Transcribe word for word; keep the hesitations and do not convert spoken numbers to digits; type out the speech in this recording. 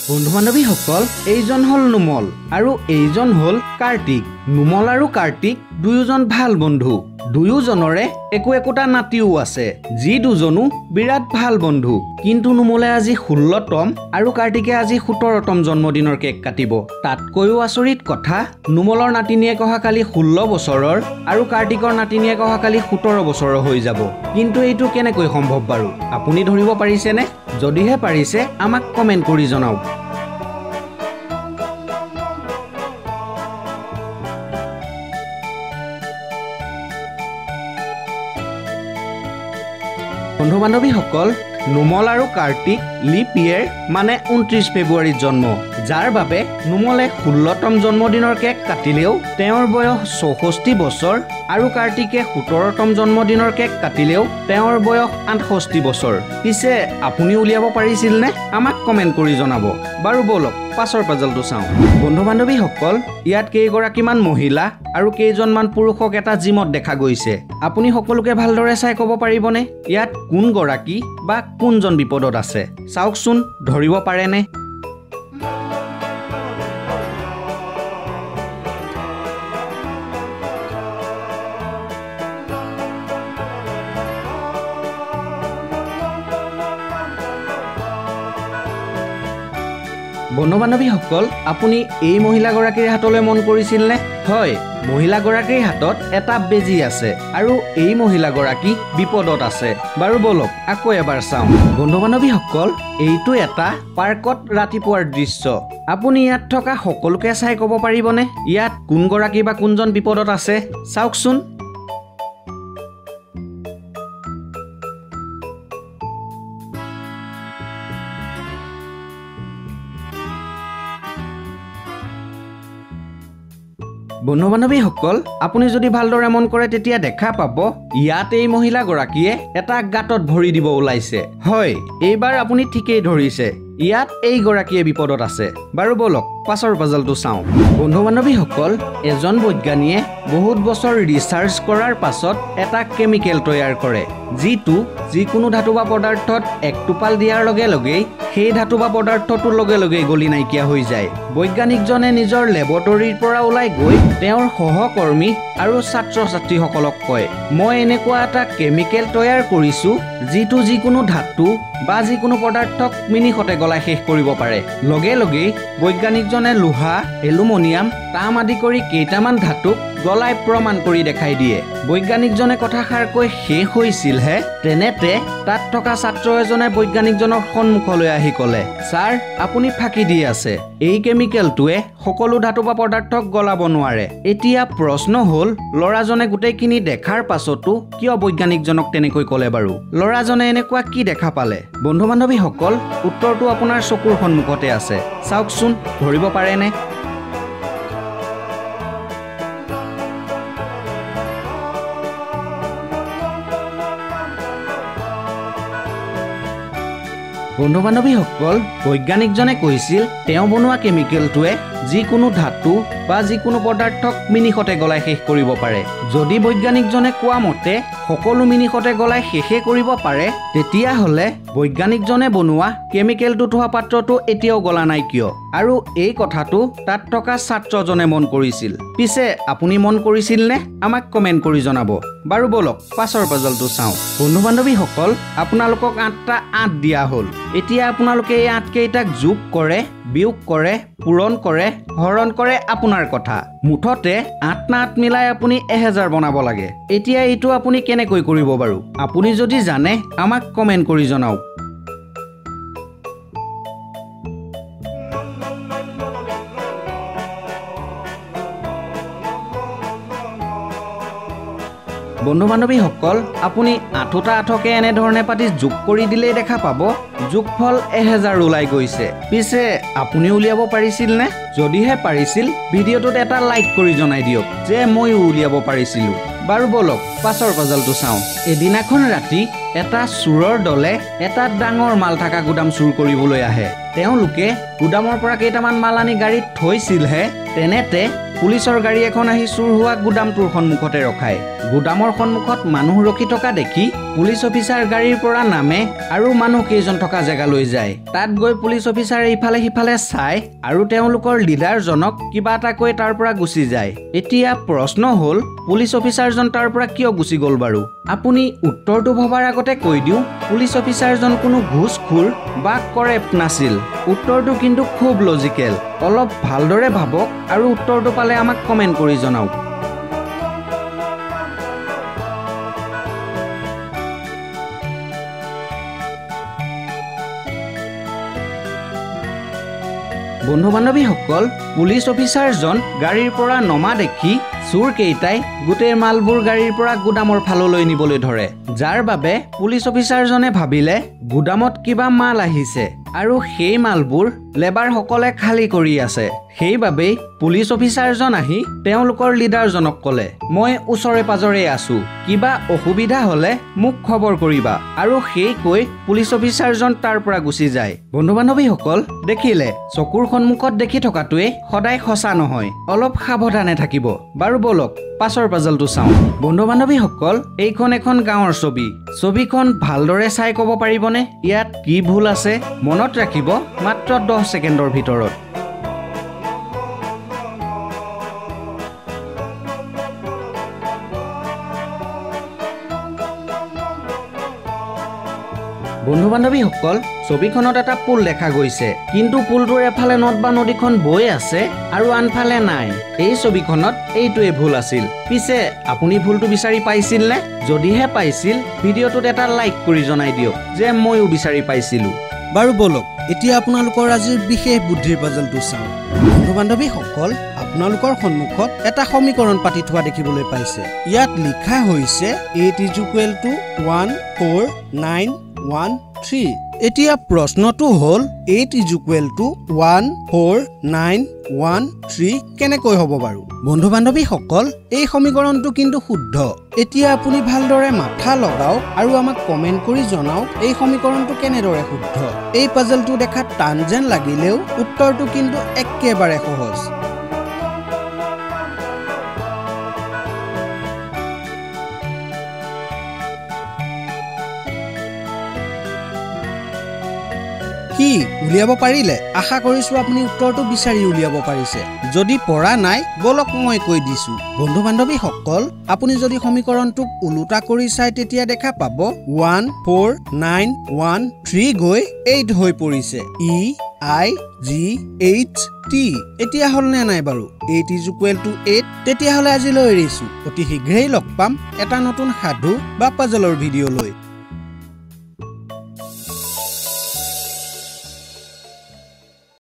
বন্ধু বান্ধৱীসকল এইজন হল নুমল আৰু এইজন হল কাৰ্তিক। নুমল আৰু কাৰ্তিক দুয়োজন ভাল বন্ধু। দুয়োজনৰে একো একোটা নাতিও আছে, যি দুজনো বিৰাট ভাল বন্ধু। কিন্তু নুমলে আজি ষোল্লতম আৰু কাৰ্তিকে আজি সোতৰতম জন্মদিনৰ কেক কাটিব। তাতকৈও আচৰিত কথা, নুমলৰ নাতিনীয়েক অহাকালি ষোল্ল বছৰৰ আৰু কাৰ্তিকৰ নাতিনীয়েক অহাকালি সোতৰ বছৰৰ হৈ যাব। কিন্তু এইটো কেনেকৈ সম্ভৱ বাৰু? আপুনি ধৰিব পাৰিছেনে? যদিহে পাৰিছে আমাক কমেণ্ট কৰি জনাওক। বন্ধু বান্ধৱীসকল, নুমল আৰু কাৰ্তিক লিপ ইয়েৰ মানে ঊনত্ৰিশ ফেব্ৰুৱাৰীত জন্ম, যাৰ বাবে নুমলে ষোল্লতম জন্মদিনৰ কেক কাটিলেও তেওঁৰ বয়স চৌষষ্ঠি বছৰ আৰু কাৰ্তিকে সোতৰতম জন্মদিনৰ কেক কাটিলেও তেওঁৰ বয়স আঠষষ্ঠি বছৰ। পিছে আপুনি উলিয়াব পাৰিছিল নে? আমাক কমেণ্ট কৰি জনাব। বাৰু বলক পাছৰ পাজলটো চাওঁ। বন্ধু বান্ধৱীসকল, ইয়াত কেইগৰাকীমান মহিলা আৰু কেইজনমান পুৰুষক এটা জিমত দেখা গৈছে। আপুনি সকলোকে ভালদৰে চাই ক'ব পাৰিবনে ইয়াত কোন গৰাকী বা কোনজন বিপদত আছে? চাওকচোন, ধৰিব পাৰেনে? বন্ধু বান্ধৱীসকল, আপুনি এই মহিলাগৰাকীৰ হাতলৈ মন কৰিছিল নে? হয়, মহিলাগৰাকীৰ হাতত এটা বেজী আছে আৰু এই মহিলাগৰাকী বিপদত আছে। বাৰু বলক আকৌ এবাৰ চাওঁ। বন্ধু বান্ধৱীসকল, এইটো এটা পাৰ্কত ৰাতিপুৱাৰ দৃশ্য। আপুনি ইয়াত থকা সকলোকে চাই ক'ব পাৰিবনে ইয়াত কোনগৰাকী বা কোনজন বিপদত আছে? চাওকচোন। বন্ধু বান্ধৱীসকল, আপুনি যদি ভালদৰে মন কৰে তেতিয়া দেখা পাব ইয়াত এই মহিলাগৰাকীয়ে এটা গাঁতত ভৰি দিব ওলাইছে। হয়, এইবাৰ আপুনি ঠিকেই ধৰিছে, ইয়াত এইগৰাকীয়ে বিপদত আছে। বাৰু বলক পাছৰ পাজলটো চাওঁ। বন্ধু বান্ধৱীসকল, এজন বৈজ্ঞানিকে বহুত বছৰ ৰিচাৰ্চ কৰাৰ পাছত এটা কেমিকেল তৈয়াৰ কৰে, যিটো যিকোনো ধাতু বা পদাৰ্থত এক টোপাল দিয়াৰ লগে লগেই সেই ধাতু বা পদাৰ্থটোৰ লগে লগেই গলি নাইকিয়া হৈ যায়। বৈজ্ঞানিকজনে নিজৰ লেবৰেটৰীৰ পৰা ওলাই গৈ তেওঁৰ সহকৰ্মী আৰু ছাত্ৰ ছাত্ৰীসকলক কয়, মই এনেকুৱা এটা কেমিকেল তৈয়াৰ কৰিছো যিটো যিকোনো ধাতু বা যিকোনো পদাৰ্থক মিনিটতে গলাই শেষ কৰিব পাৰে। লগে লগেই বৈজ্ঞানিকজনে লোহা, এলুমিনিয়াম, তাম আদি কৰি কেইটামান ধাতুক গলাই প্ৰমাণ কৰি দেখাই দিয়ে। বৈজ্ঞানিকজনে কথাষাৰ কৈ শেষ হৈছিলহে তেনেতে তাত থকা ছাত্ৰ এজনে বৈজ্ঞানিকজনৰ সন্মুখলৈ আহি ক'লে, ছাৰ আপুনি ফাঁকি দি আছে, এই কেমিকেলটোৱে সকলো ধাতু বা পদাৰ্থক গলাব নোৱাৰে। এতিয়া প্ৰশ্ন হ'ল, ল'ৰাজনে গোটেইখিনি দেখাৰ পাছতো কিয় বৈজ্ঞানিকজনক তেনেকৈ ক'লে বাৰু? ল'ৰাজনে এনেকুৱা কি দেখা পালে? বন্ধু বান্ধৱীসকল, উত্তৰটো আপোনাৰ চকুৰ সন্মুখতে আছে, চাওকচোন, ধৰিব পাৰেনে? বন্ধু বান্ধৱীসকল, বৈজ্ঞানিকজনে কৈছিল তেওঁ বনোৱা কেমিকেলটোৱে যিকোনো ধাতু বা যিকোনো পদাৰ্থক মিনিটতে গলাই শেষ কৰিব পাৰে। যদি বৈজ্ঞানিকজনে কোৱা মতে সকলো মিনিটতে গলাই শেষে কৰিব পাৰে, তেতিয়াহ'লে বৈজ্ঞানিকজনে বনোৱা কেমিকেলটো থোৱা পাত্ৰটো এতিয়াও গলা নাই কিয়? আৰু এই কথাটো তাত থকা ছাত্ৰজনে মন কৰিছিল। পিছে আপুনি মন কৰিছিল নে? আমাক কমেণ্ট কৰি জনাব। বাৰু বলক পাছৰ পাজলটো চাওঁ। বন্ধু বান্ধৱীসকল, আপোনালোকক আঠটা আঠ দিয়া হ'ল। এতিয়া আপোনালোকে এই আঠকেইটাক যোগ কৰে, বিয়োগ কৰে, পূৰণ কৰে, হৰণ কৰে, আপোনাৰ কথা। মুঠতে আঠ না আঠ মিলাই আপুনি এহেজাৰ বনাব লাগে। এতিয়া এইটো আপুনি কেনেকৈ কৰিব বাৰু? আপুনি যদি জানে আমাক কমেণ্ট কৰি জনাওক। বন্ধু বান্ধৱীসকল, আপুনি আঠোটা আঠকে এনেধৰণে পাতি যোগ কৰি দিলেই দেখা পাব যোগফল এহেজাৰ ওলাই গৈছে। পিছে আপুনি উলিয়াব পাৰিছিল নে? যদিহে পাৰিছিল ভিডিঅ'টোত এটা লাইক কৰি জনাই দিয়ক যে ময়ো উলিয়াব পাৰিছিলো। বাৰু বলক পাছৰ পাজলটো চাওঁ। এদিনাখন ৰাতি এটা চোৰৰ দলে এটা ডাঙৰ মাল থকা গুদাম চুৰ কৰিবলৈ আহে। তেওঁলোকে গুদামৰ পৰা কেইটামান মাল আনি গাড়ীত থৈছিলহে তেনেতে পুলিচৰ গাড়ী এখন আহি চুৰ হোৱা গুদামটোৰ সন্মুখতে ৰখায়। গুদামৰ সন্মুখত মানুহ ৰখি থকা দেখি পুলিচ অফিচাৰ গাড়ীৰ পৰা নামে আৰু মানুহ কেইজন থকা জেগালৈ যায় তাত গৈ পুলিচ অফিচাৰে ইফালে সিফালে চাই আৰু তেওঁলোকৰ লিডাৰজনক কিবা এটা কৈ তাৰ পৰা গুচি যায় এতিয়া প্ৰশ্ন হ'ল পুলিচ অফিচাৰজন তাৰ পৰা কিয় গুচি গ'ল বাৰু আপুনি উত্তৰটো ভবাৰ আগতে কৈ দিওঁ পুলিচ অফিচাৰজন কোনো ঘুষখোৰ বা কৰেপ্ট নাছিল উত্তৰটো কিন্তু খুব লজিকেল অলপ ভালদৰে ভাবক আৰু উত্তৰটো পালে আমাক কমেন্ট কৰি জনাওক বন্ধু বান্ধৱীসকল পুলিচ অফিচাৰজন গাড়ীৰ পৰা নমা দেখি চোৰ কেইটাই গোটেই মালবোৰ গাড়ীৰ পৰা গুদামৰ ফাললৈ নিবলৈ ধৰে যাৰ বাবে পুলিচ অফিচাৰজনে ভাবিলে গুদামত কিবা মাল আহিছে আৰু সেই মালবোৰ লেবাৰ সকলে খালি কৰি আছে সেইবাবে পুলিচ অফিচাৰজন আহি তেওঁলোকৰ লিডাৰজনক ক'লে মই ওচৰে পাজৰে আছো কিবা অসুবিধা হলে মোক খবৰ কৰিবা আৰু সেই কৈ পুলিচ অফিচাৰজন তাৰ পৰা গুচি যায় বন্ধু বান্ধৱীসকল দেখিলে চকুৰ সন্মুখত দেখি থকাটোৱে সদায় সঁচা নহয় অলপ সাৱধানে থাকিব বাৰু বলক পাছৰ পাজলটো চাওঁ বন্ধু বান্ধৱীসকল এইখন এখন গাঁৱৰ ছবি ছবিখন ভালদৰে চাই ক'ব পাৰিবনে ইয়াত কি ভুল আছে মনত ৰাখিব মাত্ৰ দহ ছেকেণ্ডৰ ভিতৰত বন্ধু বান্ধৱীসকল ছবিখনত এটা পুল দেখা গৈছে কিন্তু পুলটোৰ এফালে নদ বা নদীখন বৈ আছে আৰু আনফালে নাই এই ছবিখনত এইটোৱে ভুল আছিল পিছে আপুনি ভুলটো বিচাৰি পাইছিল নে যদিহে পাইছিল ভিডিঅ'টোত এটা লাইক কৰি জনাই দিয়ক যে মইও বিচাৰি পাইছিলো বাৰু বলক এতিয়া আপোনালোকৰ আজিৰ বিশেষ বুদ্ধিৰ পাজলটো চাওঁ বন্ধু বান্ধৱীসকল আপোনালোকৰ সন্মুখত এটা সমীকৰণ পাতি থোৱা দেখিবলৈ পাইছে ইয়াত লিখা হৈছে eight is equal to one four nine one three এতিয়া প্ৰশ্নটো হ'ল eight is equal to one four nine one three কেনেকৈ হ'ব বাৰু বন্ধু বান্ধৱীসকল এই সমীকৰণটো কিন্তু শুদ্ধ এতিয়া আপুনি ভালদৰে মাথা লগাওক আৰু আমাক কমেন্ট কৰি জনাওক এই সমীকৰণটো কেনেদৰে শুদ্ধ এই পাজলটো দেখাত টান যেন লাগিলেও উত্তৰটো কিন্তু একেবাৰে সহজ কি উলিয়াব পাৰিলে আশা কৰিছো আপুনি উত্তৰটো বিচাৰি উলিয়াব পাৰিছে যদি পৰা নাই বলক মই কৈ দিছো বন্ধু বান্ধৱীসকল আপুনি যদি সমীকৰণটোক উলুটা কৰি চাই তেতিয়া দেখা পাব one four nine one three গৈ eight হৈ পৰিছে E I G H T এতিয়া হল নে নাই বাৰু eight is equal to eight তেতিয়া হলে আজিলৈ এৰিছো অতি শীঘ্ৰেই লগ পাম এটা নতুন সাধু বা পাজলৰ ভিডিঅ লৈ